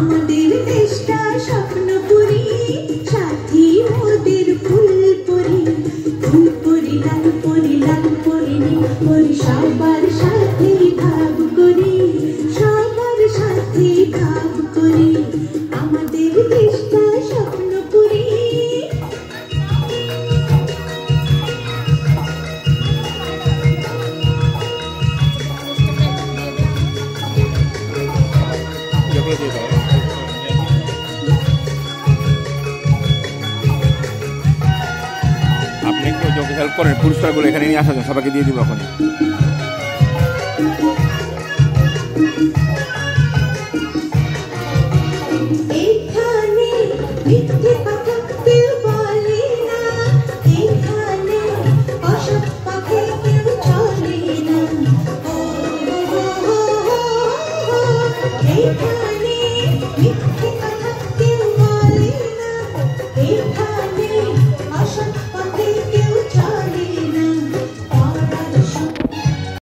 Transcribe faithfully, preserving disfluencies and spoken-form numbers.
আমাদের দেশটা স্বপ্নপুরী, সাথী ওদের ফুলপুরি। ফুলপুরি লাল পরি লাল পরিনি পরি, সবার সাথে ভাব করি, সবার সাথে ভাব করি। আমাদের দেশটা স্বপ্নপুরী। আপনি একটু যোগ্য হেল্প করেন, পুরস্কারগুলো এখানে নিয়ে আসা যায়, সবাইকে দিয়ে দিব এখন। এখানে মিথ্যে কথা কেউ বলে না, এখানে অসৎ পথে কেউ চলে না। ও, ও, ও, ও, ও, এখানে মিথ্যে